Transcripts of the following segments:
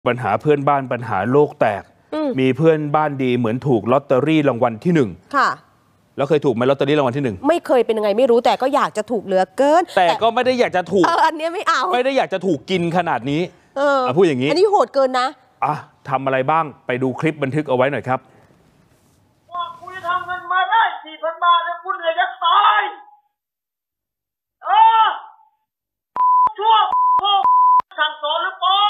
ปัญหาเพื่อนบ้านปัญหาโลกแตกมีเพื่อนบ้านดีเหมือนถูกลอตเตอรี่รางวัลที่1ค่ะแล้วเคยถูกไหมลอตเตอรี่รางวัลที่1ไม่เคยเป็นยังไงไม่รู้แต่ก็อยากจะถูกเหลือเกินแต่ก็ไม่ได้อยากจะถูกอันนี้ไม่เอาไม่ได้อยากจะถูกกินขนาดนี้พูดอย่างนี้อันนี้โหดเกินนะทำอะไรบ้างไปดูคลิปบันทึกเอาไว้หน่อยครับว่าคุณจะทำเงินมาได้ 4,000 บาทแล้วคุณเลยจะตายชั่วพ่อสั่งสอนหรือเปล่า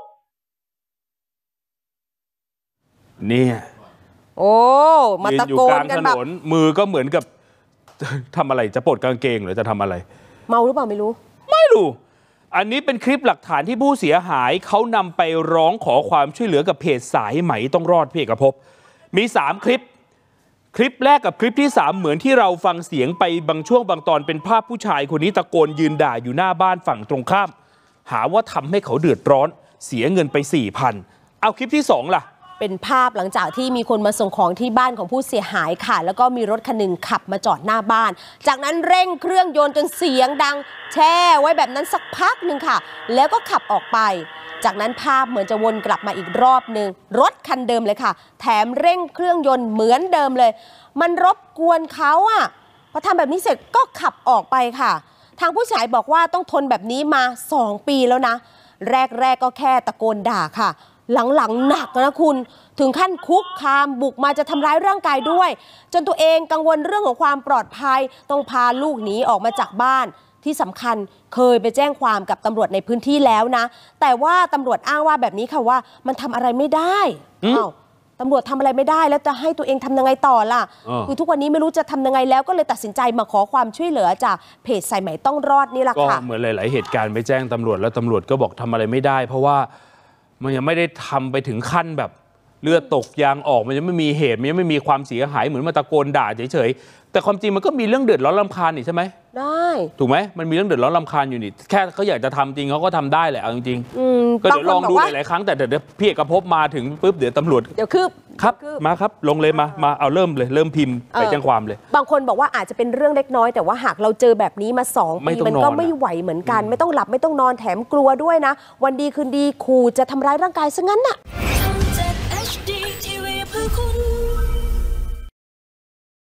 เนี่ยโอ้มาตะโกนกันแบบมือก็เหมือนกับทำอะไรจะปลดกางเกงหรือจะทำอะไรเมาหรือเปล่าไม่รู้อันนี้เป็นคลิปหลักฐานที่ผู้เสียหายเขานำไปร้องขอความช่วยเหลือกับเพจสายไหมต้องรอดพี่เอกภพมี3คลิปแรกกับคลิปที่3เหมือนที่เราฟังเสียงไปบางช่วงบางตอนเป็นภาพผู้ชายคนนี้ตะโกนยืนด่าอยู่หน้าบ้านฝั่งตรงข้ามหาว่าทำให้เขาเดือดร้อนเสียเงินไป 4,000 เอาคลิปที่2ล่ะเป็นภาพหลังจากที่มีคนมาส่งของที่บ้านของผู้เสียหายค่ะแล้วก็มีรถคันหนึ่งขับมาจอดหน้าบ้านจากนั้นเร่งเครื่องยนต์จนเสียงดังแช่ไว้แบบนั้นสักพักหนึ่งค่ะแล้วก็ขับออกไปจากนั้นภาพเหมือนจะวนกลับมาอีกรอบหนึ่งรถคันเดิมเลยค่ะแถมเร่งเครื่องยนต์เหมือนเดิมเลยมันรบกวนเขาพอทำแบบนี้เสร็จก็ขับออกไปค่ะทางผู้เสียหายบอกว่าต้องทนแบบนี้มา2 ปีแล้วนะแรกก็แค่ตะโกนด่าค่ะหลังๆหนักนะคุณถึงขั้นคุกคามบุกมาจะทำร้ายร่างกายด้วยจนตัวเองกังวลเรื่องของความปลอดภัยต้องพาลูกหนีออกมาจากบ้านที่สำคัญเคยไปแจ้งความกับตำรวจในพื้นที่แล้วนะแต่ว่าตำรวจอ้างว่าแบบนี้ค่ะว่ามันทำอะไรไม่ได้ตำรวจทำอะไรไม่ได้แล้วจะให้ตัวเองทำยังไงต่อล่ะคือทุกวันนี้ไม่รู้จะทำยังไงแล้วก็เลยตัดสินใจมาขอความช่วยเหลือจากเพจสายไหมต้องรอดนี่แหละค่ะก็เหมือนหลายๆเหตุการณ์ไปแจ้งตำรวจแล้วตำรวจก็บอกทำอะไรไม่ได้เพราะว่ามันยังไม่ได้ทำไปถึงขั้นแบบเลือดตกยางออกมันยังไม่มีเหตุมันยังไม่มีความเสียหายเหมือนมาตะโกนด่าเฉยๆแต่ความจริงมันก็มีเรื่องเดือดร้อนรำคาญนี่ใช่ไหมได้ถูกไหมมันมีเรื่องเดือดร้อนรำคาญอยู่นี่แค่เขาอยากจะทำจริงเขาก็ทำได้แหละเอาจริงๆก็เดี๋ยวลองดูหลายๆครั้งแต่เดี๋ยวพี่เอกภพมาถึงปุ๊บเดี๋ยวตำรวจเดี๋ยวคือครับมาครับลงเลยมาเอาเริ่มเลยเริ่มพิมพ์ไปแจ้งความเลยบางคนบอกว่าอาจจะเป็นเรื่องเล็กน้อยแต่ว่าหากเราเจอแบบนี้มา2 ปีมันก็ไม่ไหวเหมือนกันไม่ต้องหลับไม่ต้องนอนแถมกลัวด้วยนะวันดีคืนดีขู่จะทำร้ายร่างกายซะงั้นน่ะ